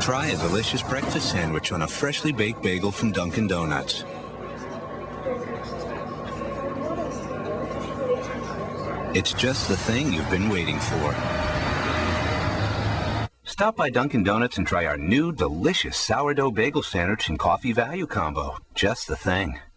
Try a delicious breakfast sandwich on a freshly baked bagel from Dunkin Donuts. It's just the thing you've been waiting for. Stop by Dunkin Donuts and try our new delicious sourdough bagel sandwich and coffee value combo. Just the thing.